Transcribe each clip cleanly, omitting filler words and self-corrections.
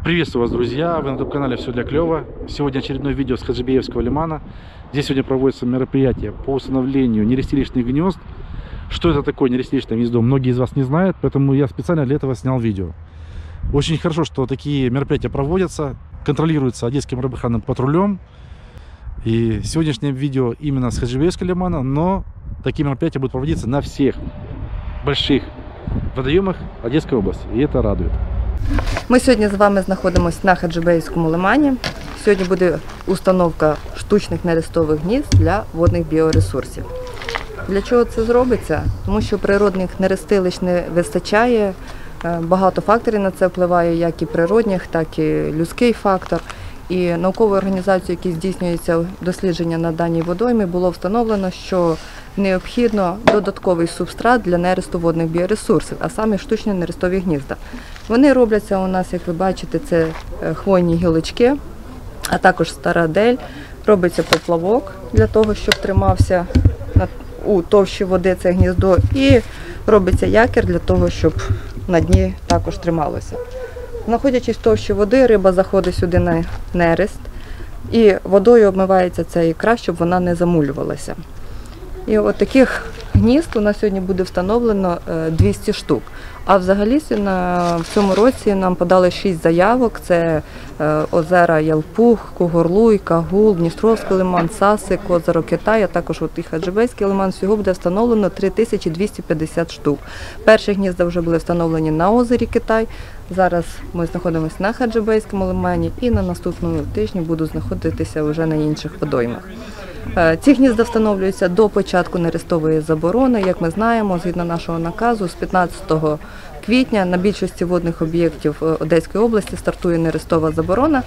Приветствую вас, друзья! Вы на YouTube-канале «Все для клёва». Сегодня очередное видео с Хаджибеевского лимана. Здесь сегодня проводится мероприятие по установлению нерестилищных гнезд. Что это такое нерестилищное гнездо, многие из вас не знают, поэтому я специально для этого снял видео. Очень хорошо, что такие мероприятия проводятся, контролируются Одесским рыбоохранным патрулем. И сегодняшнее видео именно с Хаджибеевского лимана, но такие мероприятия будут проводиться на всех больших водоемах Одесской области, і це радує. Ми сьогодні з вами знаходимося на Хаджибеївському лимані. Сьогодні буде установка штучних нерестових гнізд для водних біоресурсів. Для чого це зробиться? Тому що природних нерестилищ не вистачає, багато факторів на це впливає, як і природних, так і людський фактор. І науковою організацією, які здійснюються дослідження на даній водоймі, було встановлено, що необхідно додатковий субстрат для нересту водних біоресурсів, а саме штучні нерестові гнізда. Вони робляться у нас, як ви бачите, це хвойні гілочки, а також стара дель. Робиться поплавок для того, щоб тримався у товщі води це гніздо, і робиться якір для того, щоб на дні також трималося. Знаходячись в товщі води, риба заходить сюди на нерест, і водою обмивається ця ікра, щоб вона не замулювалася. І от таких гнізд у нас сьогодні буде встановлено 200 штук. А взагалі в цьому році нам подали 6 заявок. Це озера Ялпуг, Кугорлуй, Кагул, Дністровський лиман, Сасик, озеро Китай, а також і Хаджибеївський лиман. Всього буде встановлено 3250 штук. Перші гнізда вже були встановлені на озері Китай. Зараз ми знаходимося на Хаджибеївському лимані і на наступному тижні будуть знаходитися вже на інших водоймах. Ці гнізда встановлюються до початку нерестової заборони. Як ми знаємо, згідно нашого наказу, з 15 квітня на більшості водних об'єктів Одеської області стартує нерестова заборона.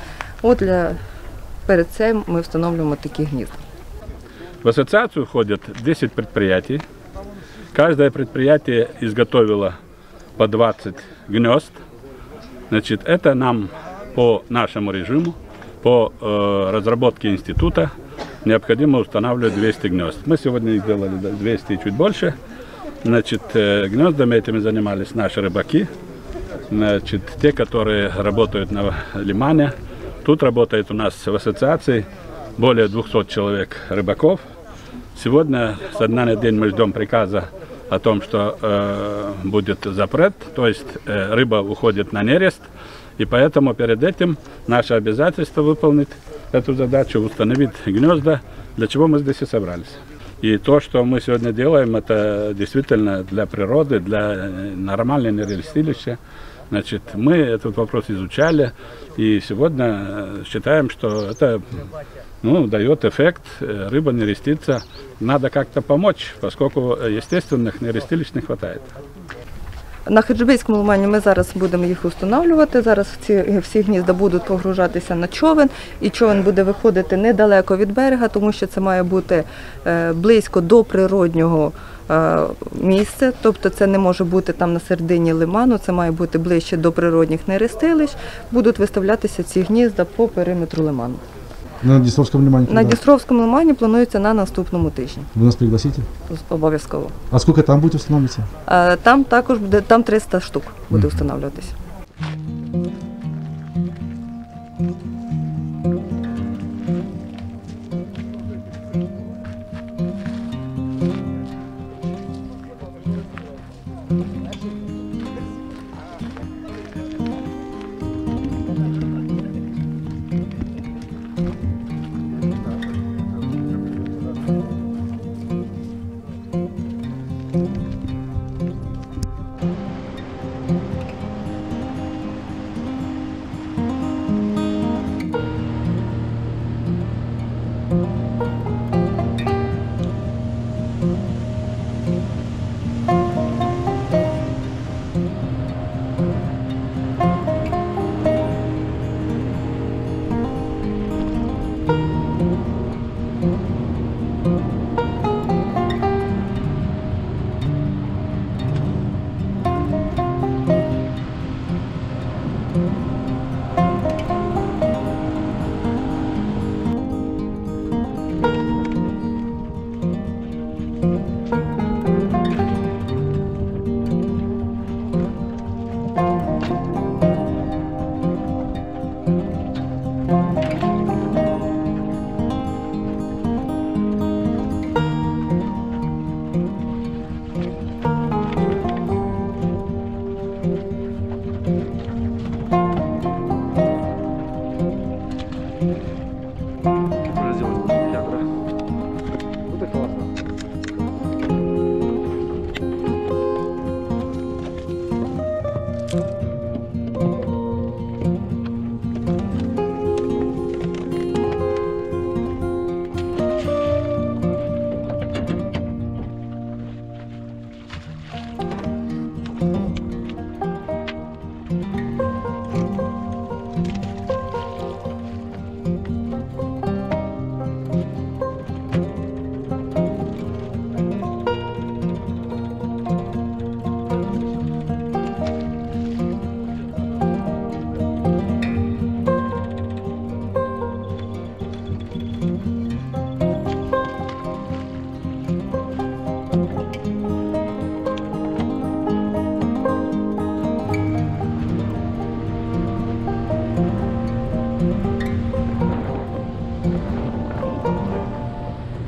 Перед цим ми встановлюємо такі гнізда. В ассоциацию входят 10 предприятий. Каждое предприятие изготовило по 20 гнезд. Значит, это нам по нашему режиму, по разработке института, необходимо устанавливать 200 гнезд. Мы сегодня их сделали 200 и чуть больше. Значит, гнездами этими занимались наши рыбаки, значит, те, которые работают на лимане. Тут работает у нас в ассоциации более 200 человек рыбаков. Сегодня со дня на день мы ждем приказа о том, что будет запрет, то есть рыба уходит на нерест. И поэтому перед этим наше обязательство выполнить эту задачу, установить гнезда, для чего мы здесь и собрались. И то, что мы сегодня делаем, это действительно для природы, для нормального нерестилища. Значит, мы этот вопрос изучали, и сегодня считаем, что это дает эффект, рыба не рестится. Надо как-то помочь, поскольку естественных нерестилищ не хватает. На Хаджибеївському лимані ми зараз будемо їх встановлювати. Зараз всі гнізда будуть погружатися на човен, і човен буде виходити недалеко від берега, тому що це має бути близько до природнього місця. Тобто це не може бути там на середині лиману, це має бути ближче до природних нерестилищ. Будуть виставлятися ці гнізда по периметру лиману. На Дністровському лимані? На Дністровському лимані планується на наступному тижні. Ви нас пригласите? Обов'язково. А скільки там буде встановлюватися? Там також буде, там 300 штук буде встановлюватися.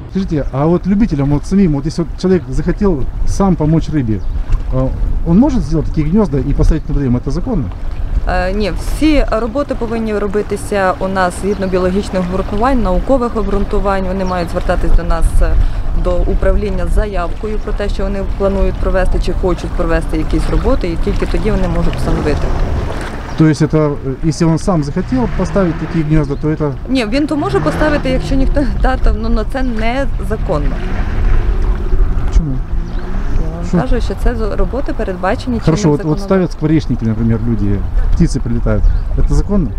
Скажите, а вот любителям, вот самим, вот если вот человек захотел сам помочь рыбе, он может сделать такие гнезда и поставить на водоем? Это законно? Ні, всі роботи повинні робитися у нас згідно біологічних обґрунтувань, наукових обґрунтувань. Вони мають звертатись до нас, до управління з заявкою про те, що вони планують провести чи хочуть провести якісь роботи, і тільки тоді вони можуть встановити. То есть это, если он сам захотел поставить такие гнезда, то это... Ні, він то може поставити, якщо ніхто ну це незаконно. Почему? Я вам Що? кажу, що це роботи передбачені Хорошо, чинним вот законодавством. ставят скворечники, например, люди, птицы прилетают. Это законно?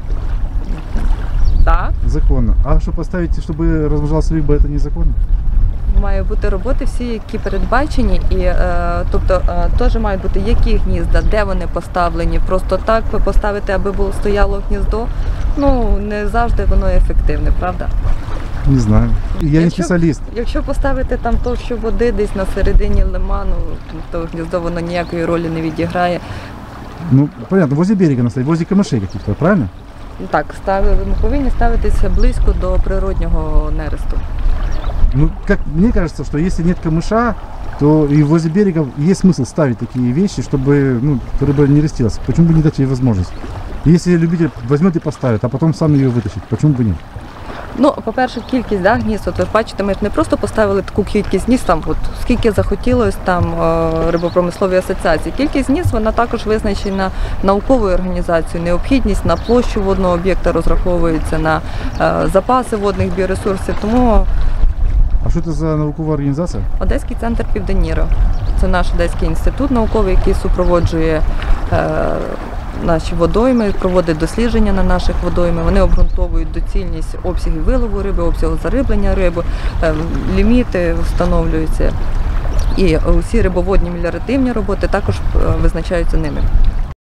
Так, Законно. А что поставить, чтобы размножалась рыба, это незаконно? мають бути роботи всі, які передбачені, і тобто теж мають бути які гнізда, де вони поставлені. Просто так поставити, аби було стояло гніздо, ну не завжди воно ефективне, правда? Не знаю. Я не Якщо- специалист. Якщо поставити там товщу води десь на середині лиману, то гніздо воно ніякої ролі не відіграє. Ну, понятно, возле берега наставить, возле камышей каких-то, правильно? Так, ми повинні ставитися близько до природнього нересту. Ну, как мне кажется, что если нет камыша, то и возле берега есть смысл ставить такие вещи, чтобы рыба не растилась. Почему бы не дать ей возможность? Если любитель возьмет и поставит, а потом сам ее вытащит, почему бы нет? Ну, по-перше, кількість гнізд, от ви бачите, ми ж не просто поставили таку кількість гнізд, там, от, скільки захотілось там рибопромисловій асоціації. Кількість гнізд, вона також визначена науковою організацією. Необхідність на площу водного об'єкта розраховується, на запаси водних біоресурсів. Тому А что это за науковая организация? Одеський центр Південніро. Це наш Одеський інститут науковий, який супроводжує наші водойми, проводить дослідження на наших водоймах. Вони обґрунтовують доцільність обсягів вилову риби, обсягу зариблення риби, ліміти встановлюються. І усі рибоводні меліоративні роботи також визначаються ними.